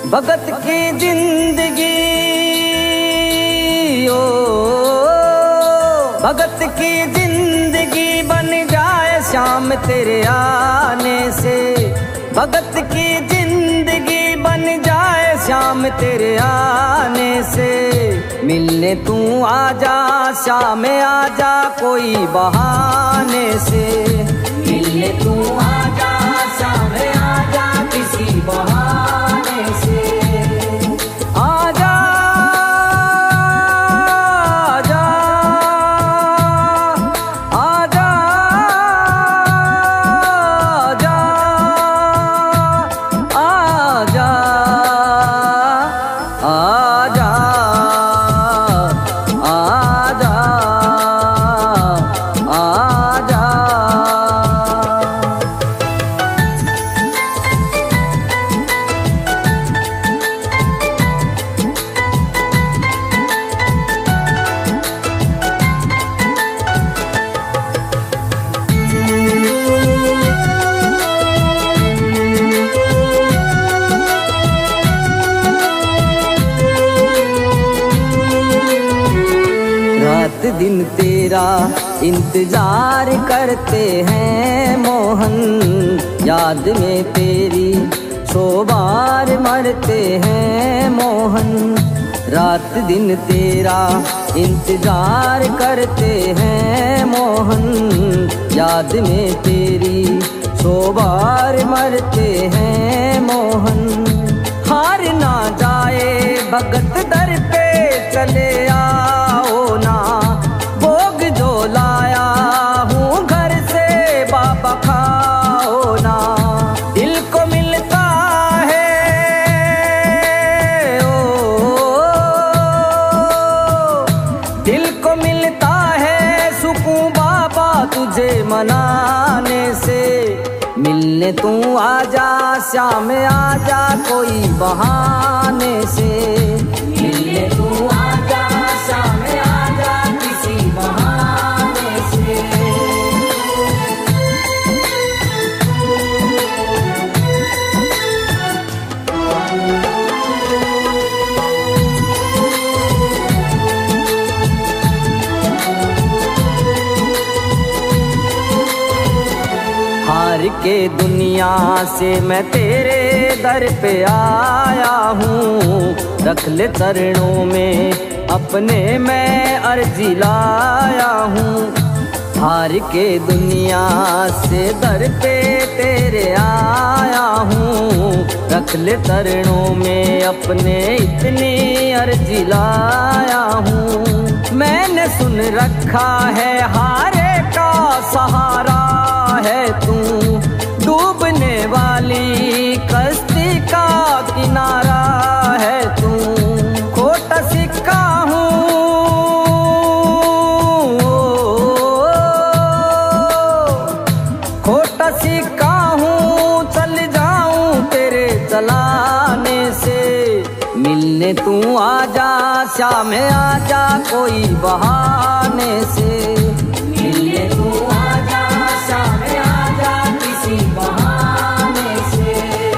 भगत की जिंदगी ओ भगत की जिंदगी बन जाए शाम तेरे आने से। भगत की जिंदगी बन जाए शाम तेरे आने से। मिलने तू आजा शाम आजा कोई बहाने से। मिलने तू आजा शाम आजा किसी बहाने से। आजा आजा आजा आजा आजा आजा आजा। रात दिन तेरा इंतजार करते हैं मोहन। याद में तेरी 100 बार मरते हैं मोहन। रात दिन तेरा इंतजार करते हैं मोहन। याद में तेरी 100 बार मरते हैं मोहन। हार ना जाए भगत दर पे चले आओ ना। भोग जो लाया हूँ घर से बाबा खाओ ना। दिल को मिलता है ओ दिल को मिलता है सुकून बाबा तुझे मनाने से। मिलने तू आजा शाम आजा कोई बहाने से। मिलने तू आजा शाम आजा किसी बहाने से। हार के दुनिया से मैं तेरे दर पे आया हूँ। रख ले चरणों में अपने मैं अर्जी लाया हूँ। हार के दुनिया से दर पे तेरे आया हूँ। रख ले चरणों में अपने इतनी अर्जी लाया हूँ। मैंने सुन रखा है हारे का सहारा है तू। डूबने वाली कश्ती का किनारा है तू। खोटा सिक्का हूँ खोटा सिक्का हूँ चल जाऊं तेरे चलाने से। मिलने तू आजा शाम आजा कोई बहाने से। मिलने तू आजा शाम आजा किसी बहाने से।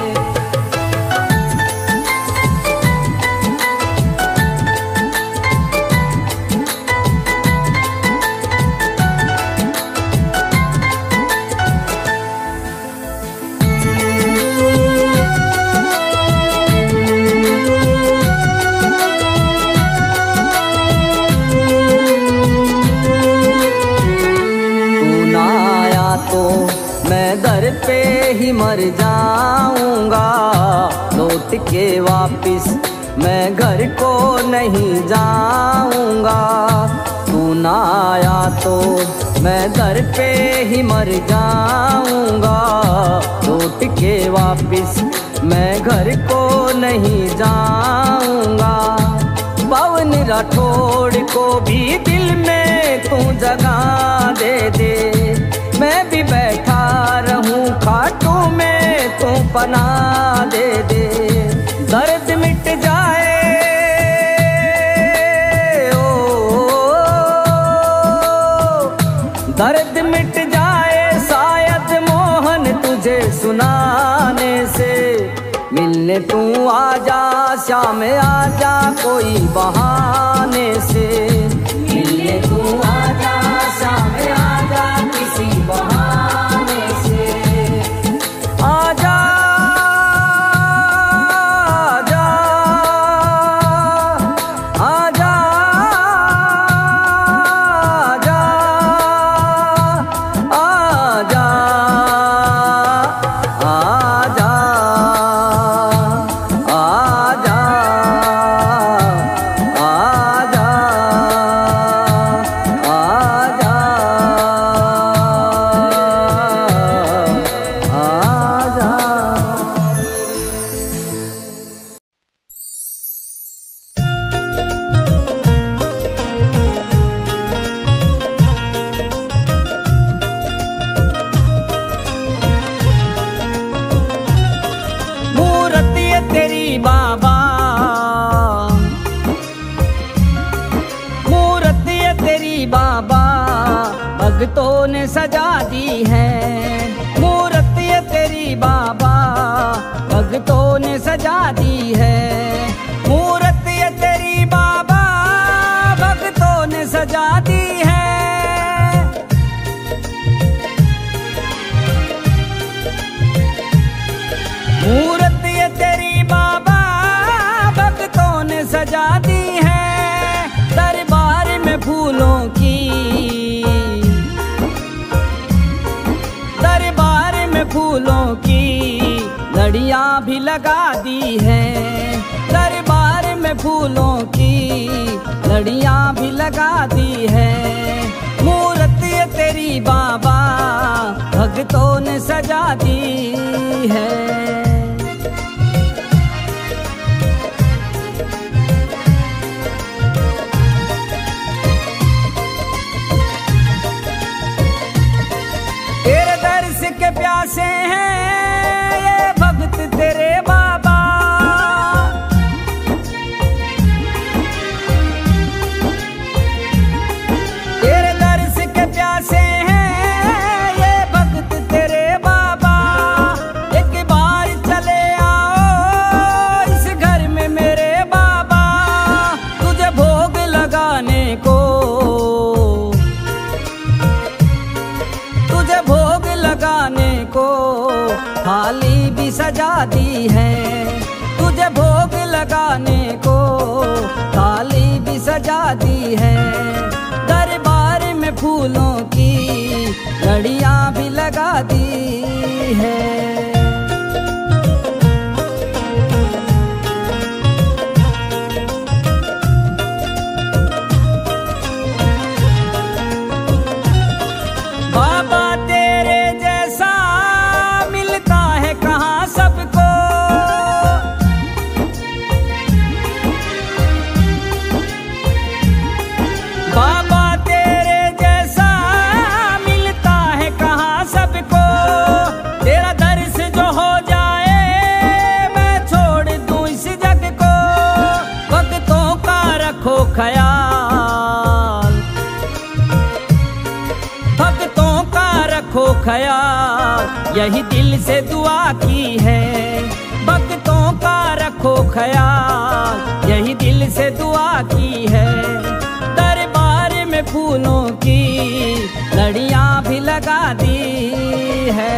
तो मैं दर पे ही मर जाऊंगा। लौट के वापिस मैं घर को नहीं जाऊंगा। तू ना आया तो मैं दर पे ही मर जाऊंगा। लौट के वापिस मैं घर को नहीं जाऊंगा। पवन राठौड़ को भी दिल में तू जगह दे दे। मैं भी बैठा रहूं खाटू में तू पनाह दे दे। दर्द मिट जाए ओ दर्द मिट जाए शायद मोहन तुझे सुनाने से। मिलने मिलने तू आजा श्याम आजा कोई बहाने से, मिलने तू आजा श्याम आजा किसी बहाने से। आजा आजा आजा आजा आजा आजा आजा आजा आजा। मूरत ये तेरी बाबा, मूरत ये तेरी बाबा भक्तों ने सजा दी है। मूरत ये तेरी बाबा भक्तों ने सजा दी है। मूरत ये तेरी बाबा भक्तों ने सजा दी है। मूरत ये तेरी बाबा भक्तों ने सजा दी है। दरबार में फूलों की, दरबार में फूलों की लड़ियां भी लगा दी है। दरबार में फूलों की लड़ियां भी लगा दी है। मूरत ये तेरी बाबा भक्तों ने सजा दी है। तेरे दर्श के प्यासे हैं ये भक्त तेरे बाबा। तेरे दर्श के प्यासे हैं ये भक्त तेरे बाबा। एक बार चले आओ इस घर में मेरे बाबा। तुझे भोग लगाने को, तुझे भोग लगाने को थाली भी सजा दी है। तुझे भोग लगाने को थाली भी सजा दी है। दरबार में फूलों की लड़ियां भी लगा दी है। बाबा तेरे जैसा मिलता है कहाँ सबको। बाबा तेरे जैसा मिलता है कहाँ सबको। तेरा दर्श जो हो जाए मैं छोड़ दूं इस जग को। भक्तों का रखो ख्याल, भक्तों का रखो ख्याल यही दिल से दुआ की है। भक्तों का रखो ख्याल यही दिल से दुआ की है। दरबार में फूलों की लड़ियां भी लगा दी है।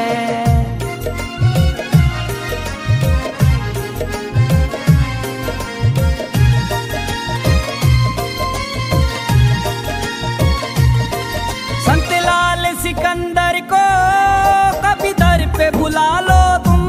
संत लाल सिकंदर को कभी दर पे बुला लो तुम।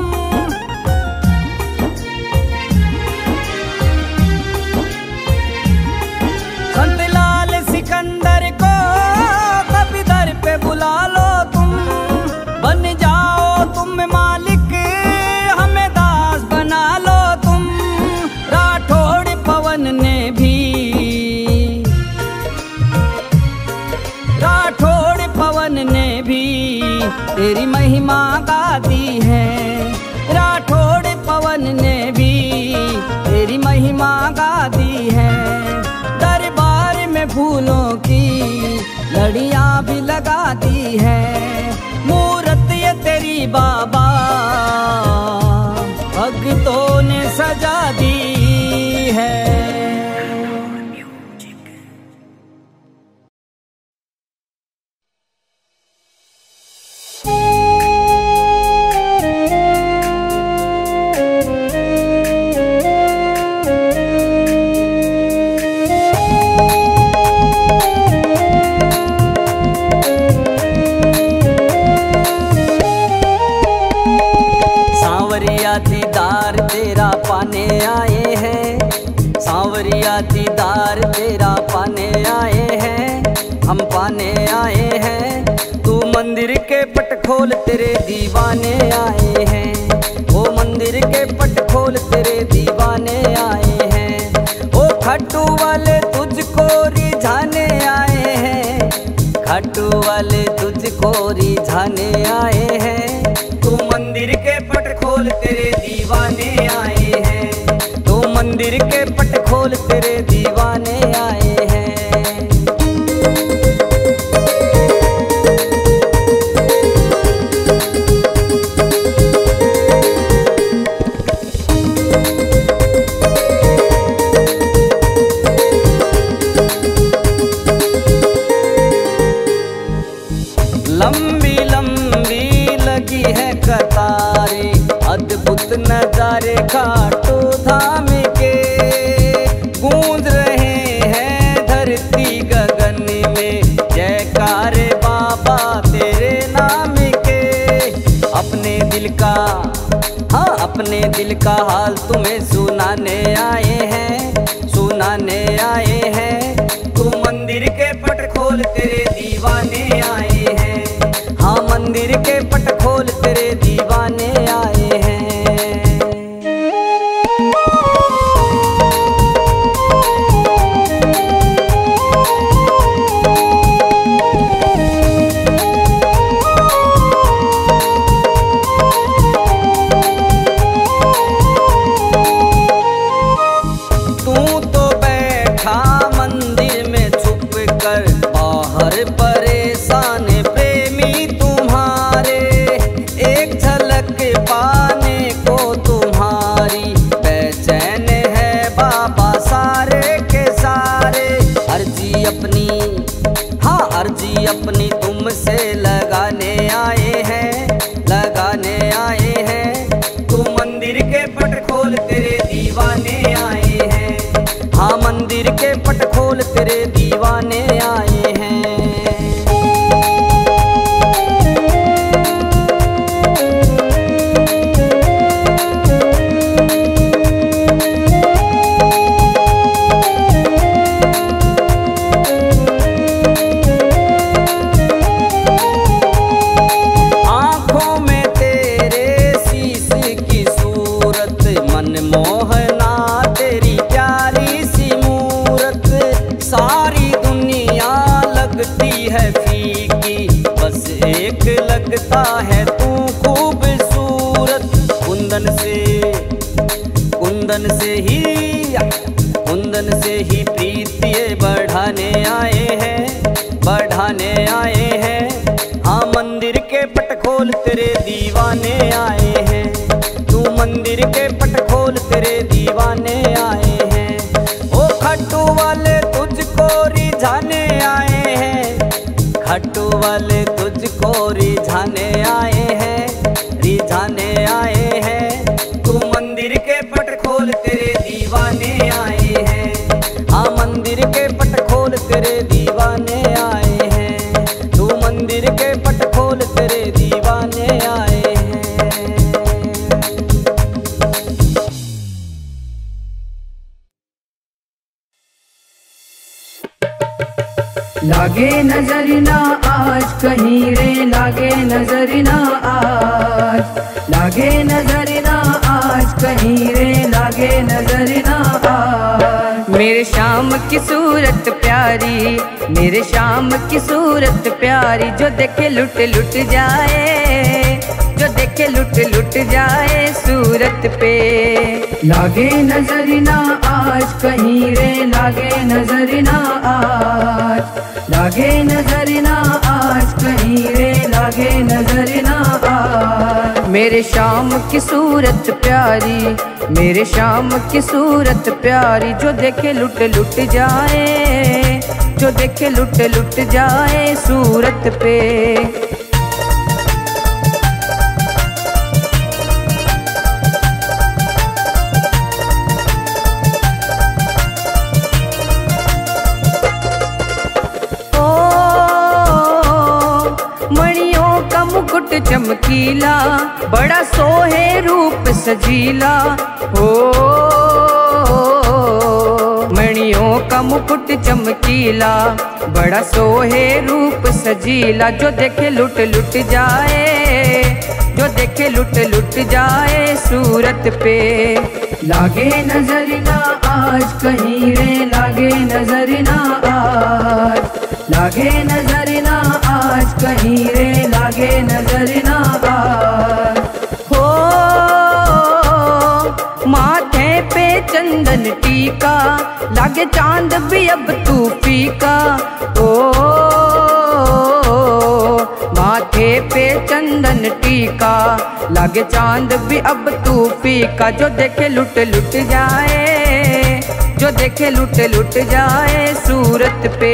संत लाल सिकंदर को कभी दर पे बुला लो तुम। बन जाओ तुम मालिक हमें दास बना लो तुम। राठौड़ पवन ने भी, राठौड़ पवन ने भी तेरी महिमा गा दी है। राठौड़ पवन ने भी तेरी महिमा गा दी है। दरबार में फूलों की लड़ियां भी लगा दी है। मूरत ये तेरी बाबा भक्तों ने सजा दी है। सांवरिया दीदार तेरा पाने आए हैं, सांवरिया दीदार तेरा पाने आए हैं, हम पाने आए हैं। तू मंदिर के पट खोल तेरे दीवाने आए हैं, वो मंदिर के पट खोल तेरे दीवाने आए हैं। ओ खट्टू वाले तुझको रिझाने आए हैं, खट्टू वाले तुझको रिझाने आए हैं। तू मंदिर के पट खोल तेरे दीवाने आए हैं, तू मंदिर के पट खोल तेरे दीवाने आए हैं। लंबी लंबी लगी है कतारे, अद्भुत नजारे खाटू धाम के, गूंज रहे हैं धरती गगन में जयकारे बाबा तेरे नाम के। अपने दिल का, हाँ अपने दिल का हाल तुम्हें सुनाने आए हैं, सुनाने आए हैं। तू मंदिर के पट खोल तेरे दीवाने आए हैं, हाँ मंदिर के पट खोल तेरे दीवाने आए हैं। तू तो बैठा मंदिर में छुप कर, बाहर परेशान प्रेमी तुम्हारे, एक झलक पाने को तुम्हारी बेचैन है बाबा सारे के सारे। अर्जी अपनी, हाँ अर्जी अपनी तुमसे लगाने आए हैं, लगाने आए हैं। तू मंदिर के पट खोल तेरे दीवाने आए हैं, हाँ मंदिर के पट खोल तेरे दीवाने आए हैं। आँखों में तेरे शीश की सूरत, मनमोहना तेरी प्यारी सी मूरत, सारी दुनिया लगती है फीकी, बस एक लगता है तू खूबसूरत। कुंदन से, कुंदन से ही, कुंदन से ही प्रीति बढ़ाने आए हैं, बढ़ाने आए हैं। हाँ मंदिर के पट खोल तेरे दीवाने आए हैं, तू मंदिर के पट खोल तेरे दीवाने आए हैं। ओ खट्टू वाले तुझको रिझाने आए हैं, खट्टू वाले तुझको रिझाने आए हैं, रिझाने आए हैं। तू मंदिर के पट खोल तेरे दीवाने आए हैं, हाँ मंदिर के पट खोल तेरे दीवाने आए हैं, तू मंदिर के पट खोल तेरे दीवाने आए हैं। लागे नजर ना आज कहीं रे, लागे नजर ना आज, लागे नजर ना आज कहीं रे, लागे नजर ना आज। मेरे शाम की सूरत प्यारी, मेरे शाम की सूरत प्यारी, जो देखे लुट लुट जाए, जो देखे लुट लुट जाए सूरत पे। लागे नजर ना आज कहीं रे, लागे नजर ना आज, लागे नजर ना आज कहीं रे, लागे नजर ना आज। मेरे शाम की सूरत प्यारी, मेरे श्याम की सूरत प्यारी, जो देखे लुट लुट जाए, जो देखे लुट लुट जाए सूरत पे। मुकुट चमकीला, बड़ा सोहे रूप सजीला, हो मणियों का मुकुट चमकीला, बड़ा सोहे रूप सजीला, जो देखे लुट लुट जाए, जो देखे लुट लुट जाए सूरत पे। लागे नजर ना आज कहीं रे, लागे नजर ना आज, लागे नजर ना आज कहीं रे, लागे नजर ना आज। हो माथे पे चंदन टीका, लागे चांद भी अब तू फीका, ओ माथे पे चंदन टीका, लागे चांद भी अब तू फीका, जो देखे लुट लुट जाए, जो देखे लुट लुट जाए सूरत पे।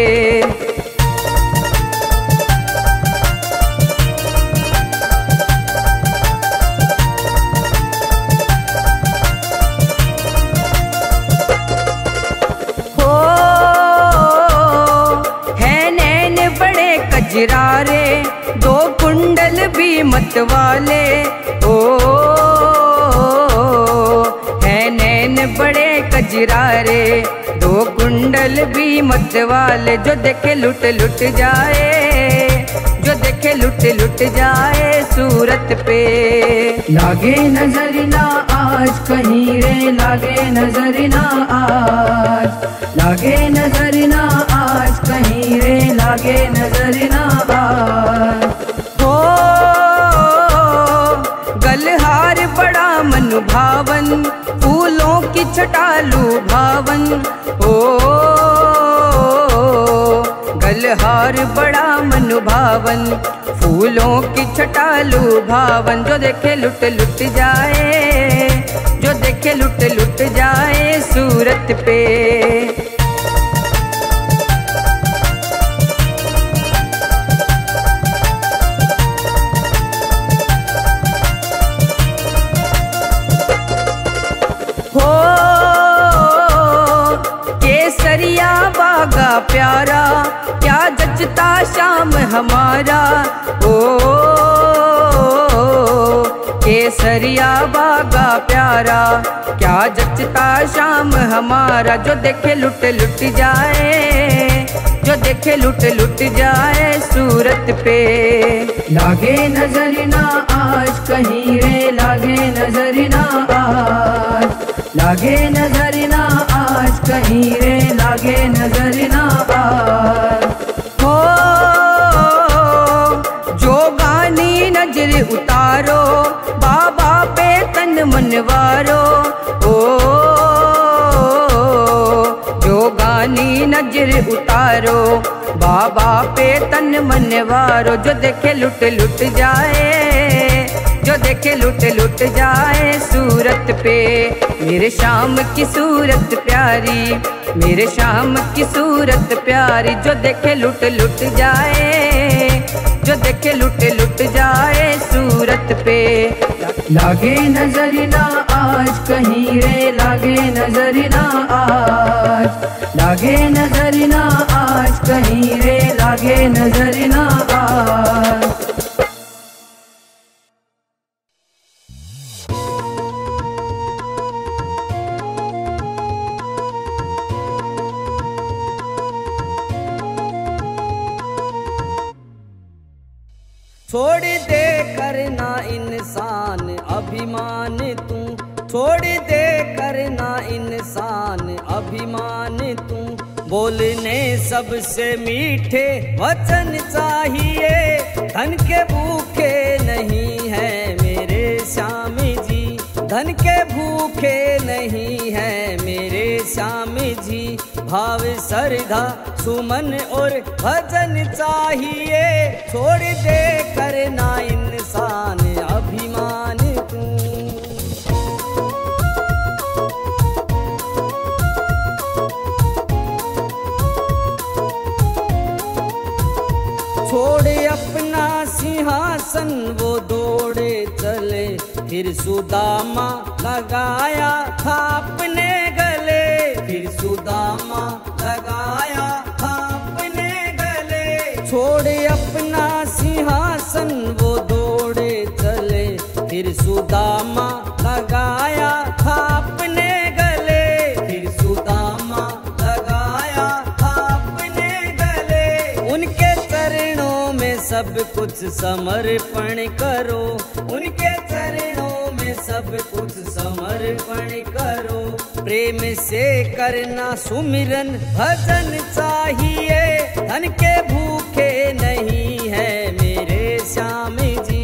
कजरारे दो कुंडल भी मत वाले, ओ है नैन बड़े कजरारे, दो कुंडल भी मत वाले, जो देखे लुट लुट जाए, जो देखे लुट लुट जाए सूरत पे। लागे नजर ना आज कहीं रे, लागे नजर ना आज, लागे नजर ना आज कहीं रे, लागे नजर ना आज। हो गलहार बड़ा मनभावन, फूलों की छटालू भावन, हो गलहार बड़ा मनभावन, फूलों की छटालू भावन, जो देखे लुट लुट जाए, जो देखे लुट लुट जाए सूरत पे। हो केसरिया बागा प्यारा, क्या जचता श्याम हमारा, ओ केसरिया बागा प्यारा, क्या जचता श्याम हमारा, जो देखे लुट लुट जाए, जो देखे लुट लुट जाए सूरत पे। लागे नजर ना आज कहीं रे, लागे नजर ना आज, लागे नजर ना आज कहीं रे, लागे नजर ना आज। हो जो गानी नजर उतारो, बाबा पे तन मनवारो, ओ जो गानी नजर उतारो, बाबा पे तन मनवारो, जो देखे लुट लुट जाए, जो देखे लुट लुट जाए सूरत पे। मेरे श्याम की सूरत प्यारी, मेरे श्याम की सूरत प्यारी, जो देखे लुट लुट जाए, जो देखे लुट लुट जाए सूरत पे। लागे नजर ना आज कहीं रे, लागे नजर ना आज, लागे नजर ना आज कहीं रे, लागे नजर ना आज। छोड़ दे करना इंसान अभिमान तू, छोड़ दे करना इंसान अभिमान तू, बोलने सबसे मीठे वचन चाहिए, धन के भूखे नहीं है मेरे श्याम जी, धन के भूखे नहीं है मेरे श्याम जी, भाव श्रद्धा सुमन और भजन चाहिए, छोड़ दे करना इंसान अभिमान तू। छोड़े अपना सिंहासन वो दौड़े चले, फिर सुदामा लगाया था अपने गले, फिर सुदामा लगाया था अपने गले। छोड़े अपना सिंहासन वो दौड़े चले, फिर सुदामा लगाया था अपने गले, फिर सुदामा लगाया था अपने गले। उनके चरणों में सब कुछ समर्पण करो, उनके चरणों में सब कुछ समर्पण करो। प्रेम से करना सुमिरन भजन चाहिए, धन के भूखे नहीं है मेरे श्याम जी।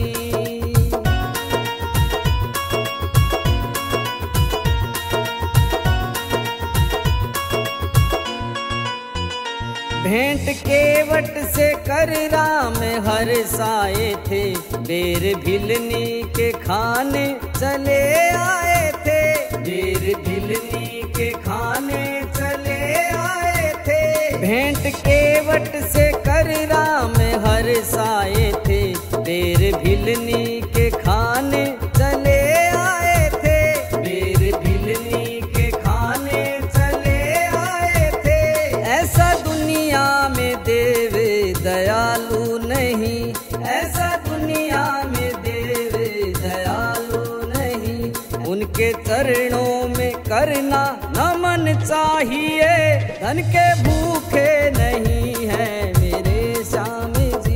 भेंट केवट से कर राम हर साए थे, बेर भिलनी के खाने चले आए थे, बेर भिलनी के खाने चले आए थे। भेंट केवट से कर राम हर साए थे, बेर भिलनी के खाने चले आए थे, बेर भिलनी के खाने चले आए थे। ऐसा दुनिया में देव दयालु नहीं, ऐसा दुनिया में देव दयालु नहीं। उनके चरणों में करना नमन चाहिए, धन के भूखे नहीं है मेरे श्याम जी।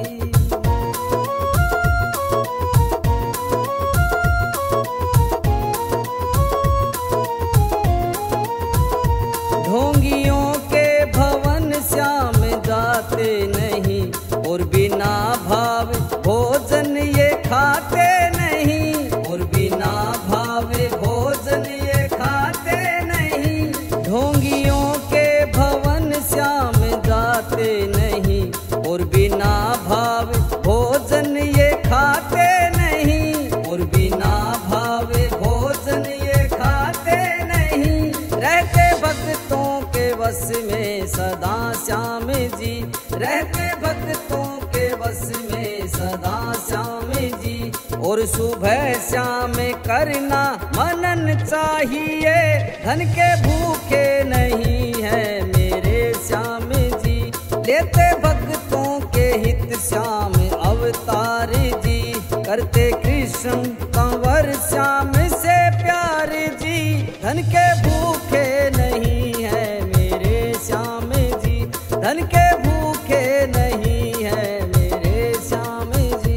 ढोंगियों के भवन श्याम जाते नहीं, और बिना भाव भोजन ये खाते नहीं, और बिना भाव भोजन ये खाते नहीं। ढोंगियों के भवन श्याम जाते नहीं, और बिना भाव भोजन ये खाते नहीं, और बिना भाव भोजन ये खाते नहीं। रहते भक्तों के बस में सदा श्याम जी, रहते भक्तों के बस में सदा श्याम जी। और सुबह शाम करना मनन चाहिए, धन के भूखे नहीं है मेरे श्याम जी। लेते भक्तों के हित श्याम अवतार जी, करते कृष्ण कंवर श्याम से प्यार जी। धन के भूखे नहीं है मेरे श्याम जी, धन के भूखे नहीं है मेरे श्याम जी।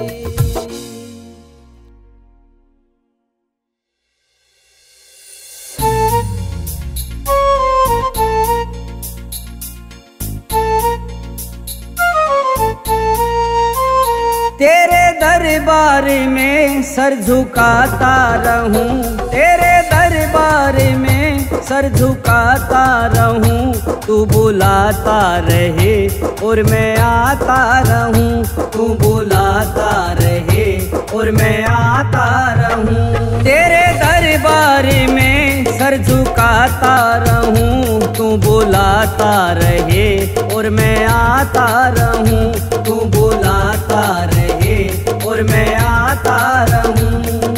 तेरे दरबार में सर झुकाता रहूं, तेरे दरबार में सर झुकाता रहूं। तू बुलाता रहे और मैं आता रहूं, तू बुलाता रहे और मैं आता रहूं। तेरे दरबार में सर झुकाता रहूं, तू बुलाता रहे और मैं आता रहूं, तू बुलाता रहे और मैं आता रहूं।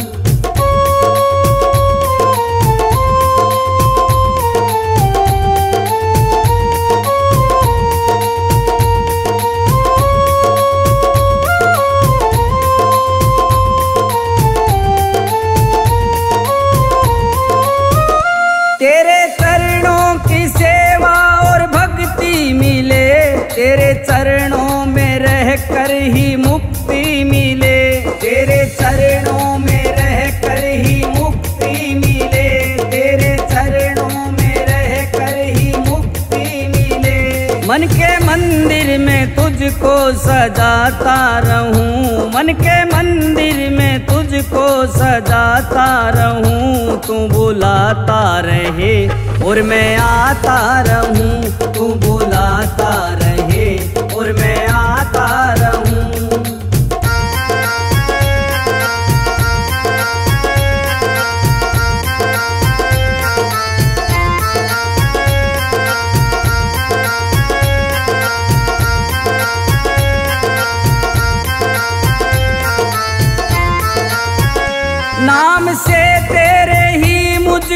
तेरे चरणों की सेवा और भक्ति मिले, तेरे चरणों में रह कर ही मुक्ति मिले, तेरे चरणों में रह कर ही मुक्ति मिले, तेरे चरणों में रह कर ही मुक्ति मिले। मन के मंदिर में तुझको सजाता रहूं, मन के मंदिर में तुझको सजाता रहूं। तू बुलाता रहे और मैं आता रहूं, तू बुलाता रहे और मैं आता रहूं।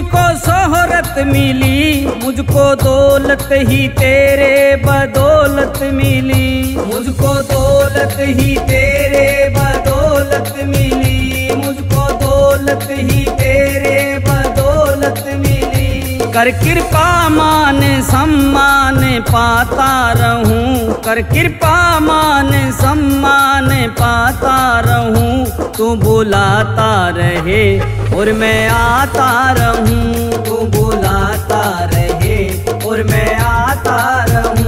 मुझको शोहरत मिली, मुझको दौलत ही तेरे बदौलत मिली, मुझको दौलत ही तेरे बदौलत मिली, मुझको दौलत ही तेरे बदौलत मिली। कर कृपा मान सम्मान पाता रहूं, कर कृपा मान सम्मान पाता रहूं। तू बुलाता रहे और मैं आता रहूं, तू बुलाता रहे और मैं आता रहूं।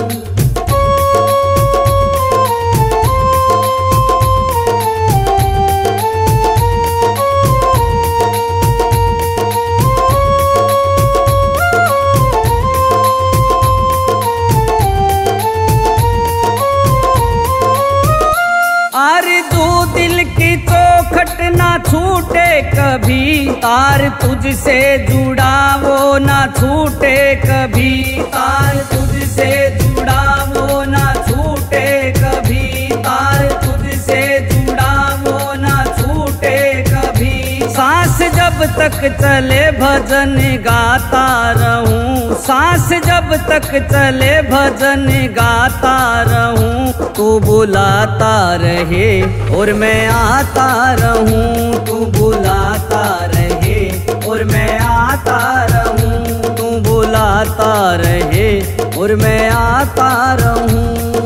चौखट ना छूटे कभी, तार तुझसे जुड़ा वो ना छूटे कभी, तार तुझसे जुड़ा वो ना छूटे कभी, तार तुझसे जुड़ा वो ना छूटे कभी। सांस जब तक चले भजन गाता रहूं, सांस जब तक चले भजन गाता रहूं। तू बुलाता रहे और मैं आता रहूं, तू बुलाता रहे और मैं आता रहूं, तू बुलाता रहे और मैं आता रहूं।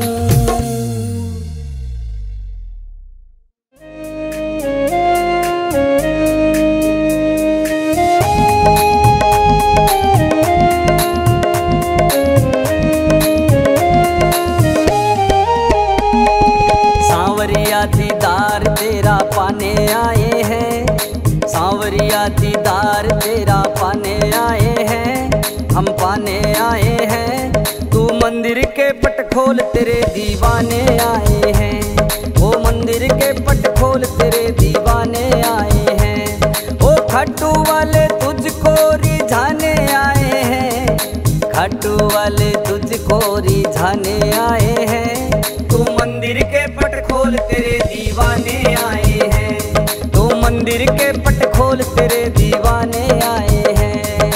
दीदार तेरा पाने आए हैं, सांवरिया दीदार तेरा पाने आए हैं, हम पाने आए हैं। तू मंदिर के पट खोल तेरे दीवाने आए हैं, वो मंदिर के पट खोल तेरे दीवाने आए हैं। ओ खट्टू वाले तुझको रिझाने आए हैं, खट्टू वाले तुझको रिझाने आए हैं। तू मंदिर के पट खोल तेरे दीवाने आए हैं, तू मंदिर के पट खोल तेरे दीवाने आए हैं।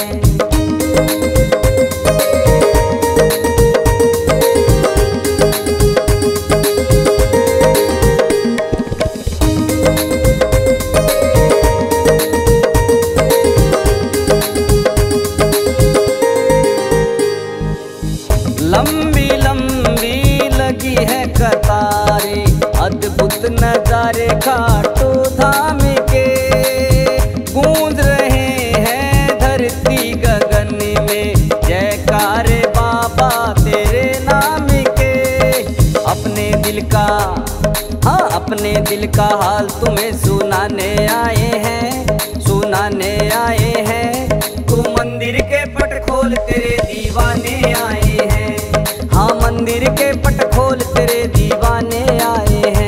लंबी लंबी लगी है कतारे, अद्भुत नजारे खाटू धाम के, गूंज रहे हैं धरती गगन में जयकारे बाबा तेरे नाम के। अपने दिल का, हाँ अपने दिल का हाल तुम्हें सुनाने आए हैं, सुनाने आए हैं। तू मंदिर के पट खोल तेरे दीवाने आए हैं, हाँ मंदिर के पट खोल तेरे दीवाने आए हैं।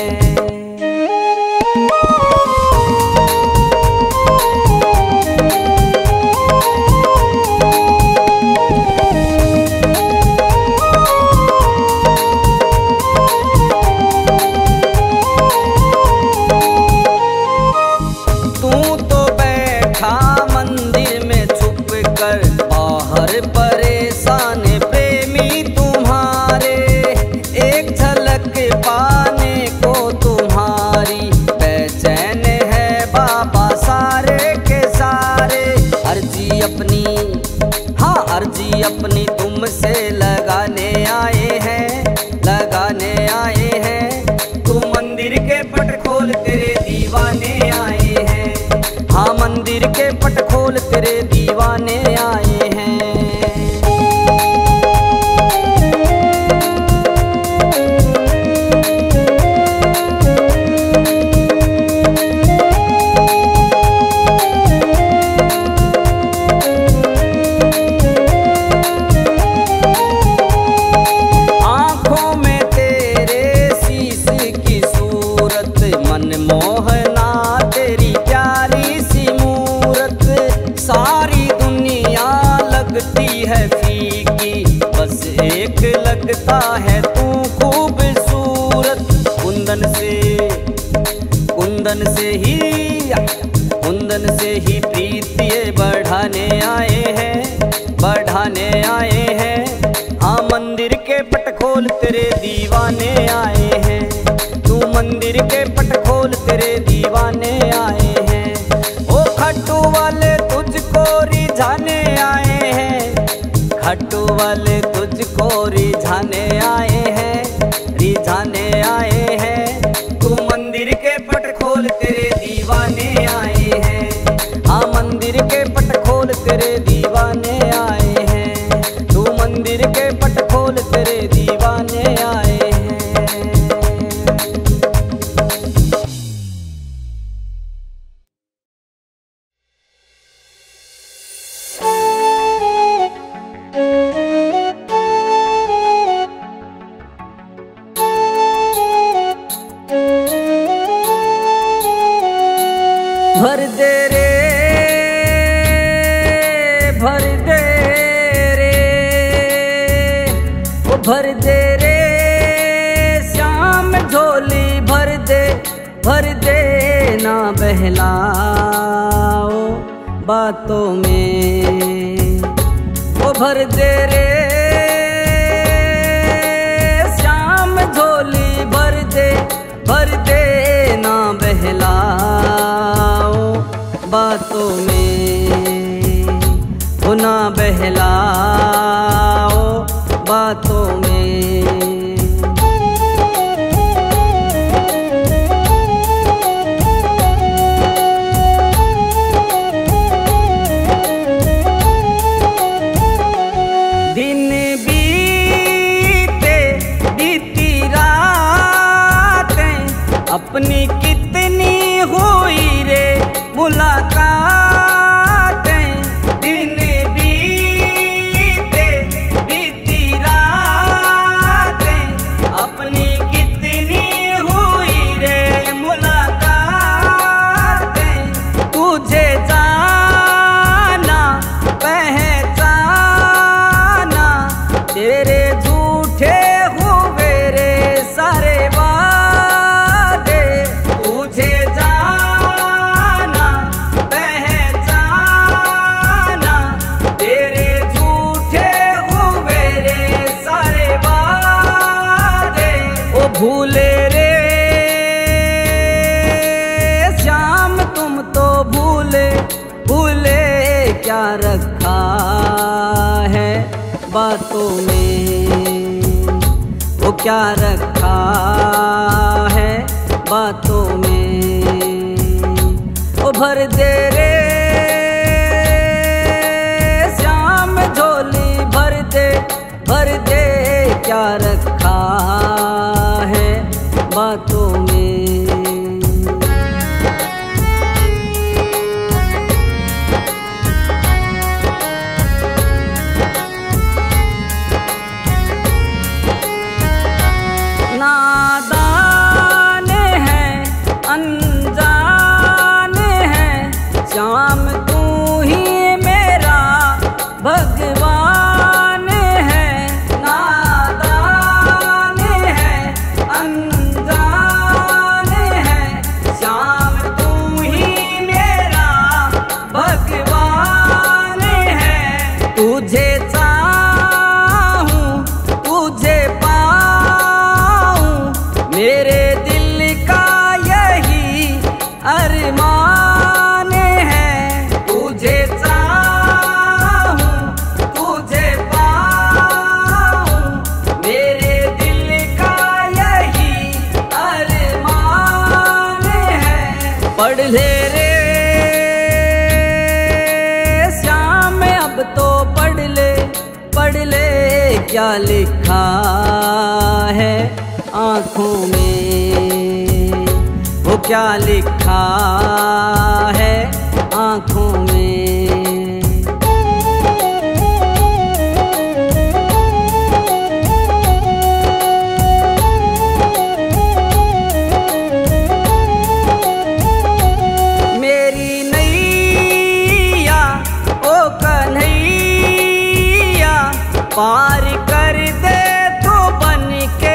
तू तो बैठा मंदिर में छुप कर, बाहर परेशान प्रेमी तुम्हारे, एक झलक पाने को तुम्हारी बेचैन है बाबा सारे के सारे। अर्जी अपनी, हाँ अर्जी अपनी तुमसे लगाने आए हैं, लगाने आए हैं। तू मंदिर के पट खोल तेरे दीवाने आए हैं, हाँ मंदिर के पट खोल तेरे दीवाने आए हैं। आए हैं। तू मंदिर के पट खोल तेरे दीवाने आए हैं। ओ खट्टू वाले तुझको रिझाने आए हैं, खट्टू वाले तुझको रिझाने आए हैं, रिझाने आए हैं। तू मंदिर के पट खोल तेरे दीवाने आए हैं। हाँ मंदिर के पट खोल तेरे दीवाने आए हैं। तू मंदिर के पट खोल तेरे दीवाने आए हैं। भर दे रे, भर दे रे, ओ भर दे रे श्याम झोली भर दे, भर दे ना बहलाओ बातों में। ओ भर दे रे श्याम झोली भर दे, भर दे ना बहलाओ बातों में, वो ना बहलाओ बातों में। दिन बीते बीती रातें अपनी कितनी हुई रे मुलाकातें। दिन बीते बीती रातें अपनी कितनी हुई रे मुलाकातें। तुझे जाना पहचाना तेरे झूठे हुए रे सारे वादे। तुझे जाना पहचाना तेरे झूठे हुए रे सारे वादे। ओ भूले रे श्याम तुम तो भूले, भूले क्या रखा है बातों में, वो क्या रखा है बातों में। ओ भर दे रे श्याम झोली भर दे, भर दे क्या रखा है बातों में। नादान है अनजान है श्याम तू ही मेरा भगवान है। नादान है अनजान है श्याम तू ही मेरा भगवान है। तुझे चाहूं तुझे मेरे दिल का यही अरमान है। तुझे चाहूं तुझे पाऊं मेरे दिल का यही अरमान है। पढ़ ले रे श्याम अब तो पढ़ ले, पढ़ ले क्या लिखा है आँखों में, वो क्या लिखा है आँखों में। मेरी नैया ओ कन्हैया पार कर दे तो बन के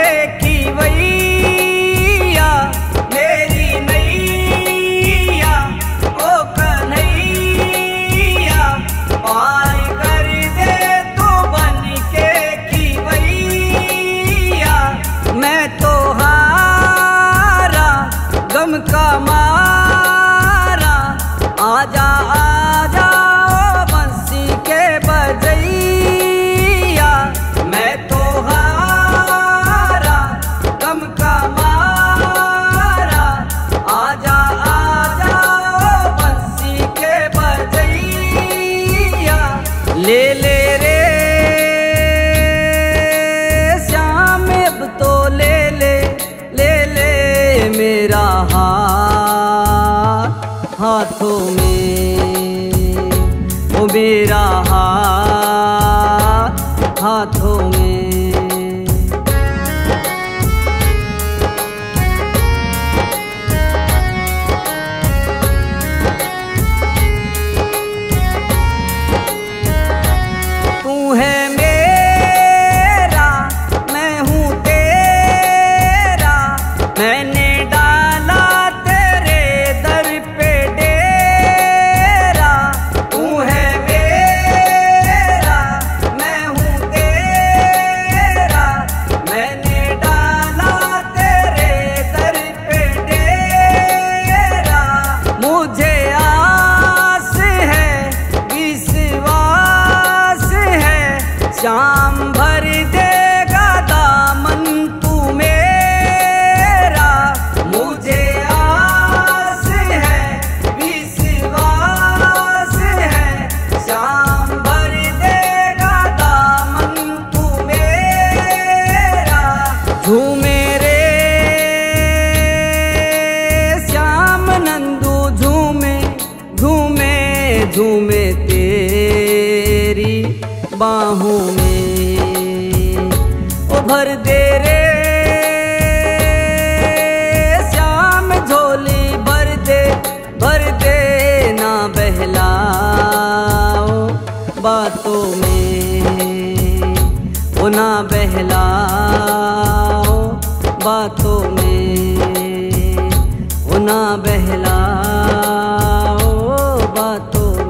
खिवैया। मेरी नैया ओ कन्हैया हाथों में, ओ मेरा हाथ हाथों में। शाम भर देगा दामन तू मेरा, मुझे आस है विश्वास है। शाम भर देगा दामन तू मेरा, झूमे रे श्याम नंदू झूमे झूमे झूमे तेरी बाहों में, ओ भर दे रे श्याम झोली भर दे ना बहलाओ बातों में, ओ ना बहलाओ बातों में, ओ ना बहलाओ बातों में।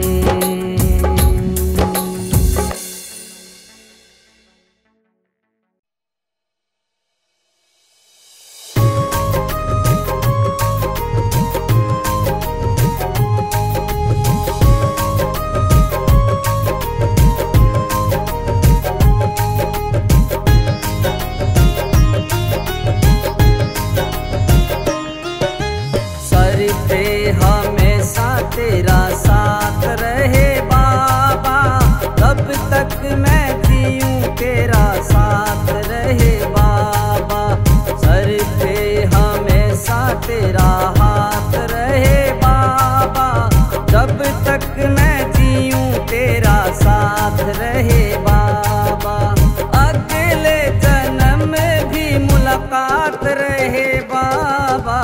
हमेशा तेरा साथ रहे बाबा, तब तक मैं जीऊं तेरा साथ रहे बाबा। सर पे हमेशा तेरा हाथ रहे बाबा, जब तक मैं जीऊं तेरा साथ रहे बाबा। अगले जन्म भी मुलाकात रहे बाबा,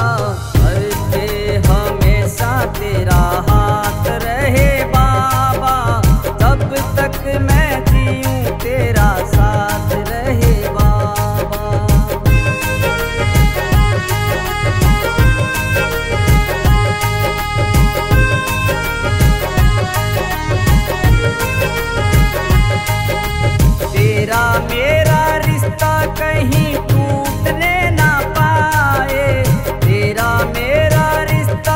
तेरा हाथ रहे बाबा, तब तक मैं जीऊं तेरा साथ रहे बाबा। तेरा मेरा रिश्ता कहीं टूटने ना पाए, तेरा मेरा रिश्ता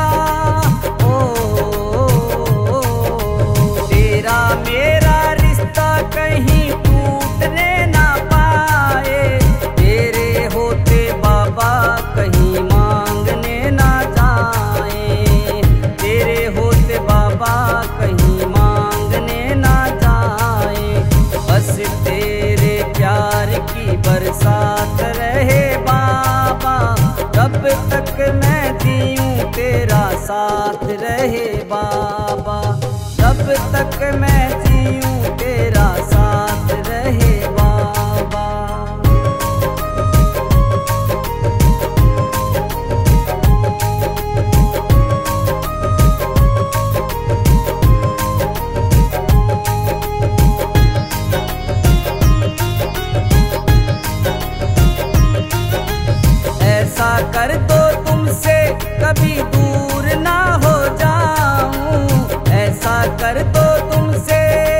मेरा रिश्ता कहीं टूटने ना पाए। तेरे होते बाबा कहीं मांगने ना जाए, तेरे होते बाबा कहीं मांगने ना जाए। बस तेरे प्यार की बरसात रहे बाबा, तब तक मैं जीऊं तेरा साथ रहे बाबा, तब तक मैं जीऊं तेरा साथ रहे बाबा। ऐसा कर दो तुमसे कभी दूर ना हो जाऊं, ऐसा कर दो तुमसे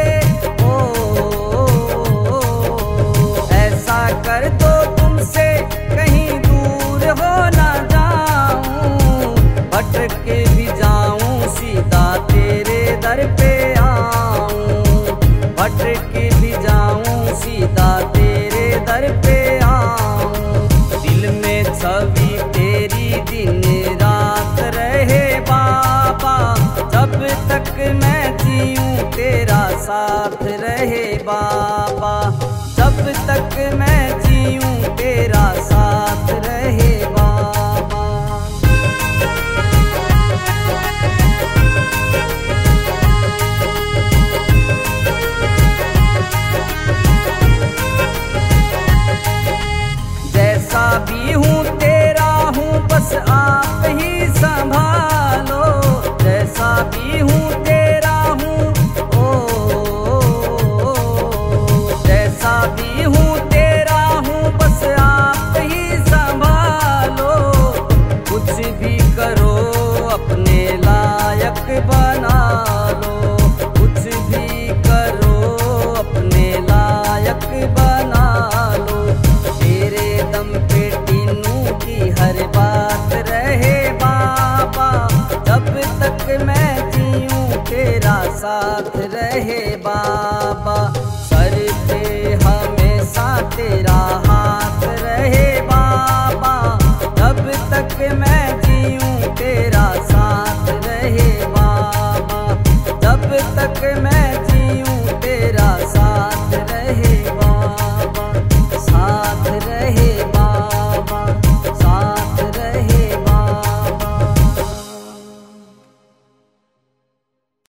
ऐसा कर दो तुमसे कहीं दूर हो ना जाऊं। भटक के भी जाऊं सीधा तेरे दर पे आऊं, भटक के भी जाऊं सीधा तेरे दर पे आऊं। दिल में छवि तेरी दिन रात रहे बाबा, जब तक मैं जीऊं तेरा साथ रहे बाबा, जब तक मैं जीऊं तेरा साथ रहे बाबा। बना लो, कुछ भी करो अपने लायक बना लो। तेरे दम पे टीनू की हर बात रहे बाबा, जब तक मैं जीऊँ तेरा साथ रहे बाबा। सर पे हमेशा तेरा हाथ रहे बाबा, जब तक मैं जीऊँ तेरा साथ रहे बाबा, जब तक मैं जीऊँ तेरा साथ रहे